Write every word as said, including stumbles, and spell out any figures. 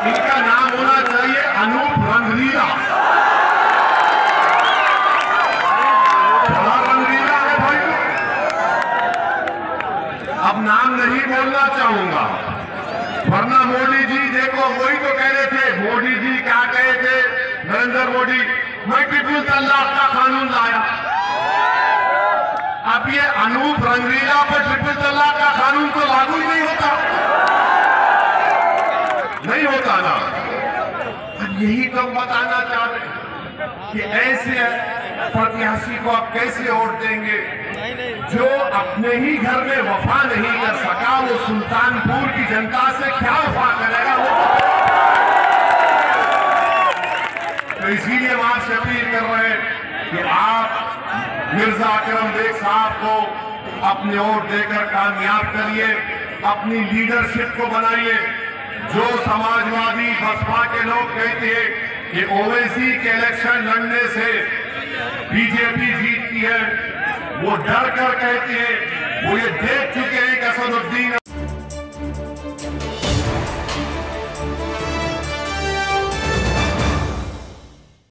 इनका नाम होना चाहिए अनूप रंगलीला। बड़ा रंगलीला है भाई। अब नाम नहीं बोलना चाहूंगा, वरना मोदी जी देखो वही तो कह रहे थे। मोदी जी क्या कहे थे? नरेंद्र मोदी, मैं ट्रिपल तलाक का कानून लाया। अब ये अनूप रंगलीला पर ट्रिपल तलाक का कानून तो लागू ही नहीं होता, नहीं होता ना। अब यही तो बताना चाह रहे कि ऐसे प्रत्याशी को आप कैसे वोट देंगे जो अपने ही घर में वफा नहीं कर सका, वो सुल्तानपुर की जनता से क्या वफा करेगा? वो तो इसीलिए हम आपसे अपील कर रहे हैं कि आप मिर्जा अकरम बेग साहब को अपने वोट देकर कामयाब करिए, अपनी लीडरशिप को बनाइए। जो समाजवादी बसपा के लोग कहते हैं कि ओवैसी के इलेक्शन लड़ने से बीजेपी जीतती है, वो डर कर कहते हैं। वो ये देख चुके हैं कि असदुद्दीन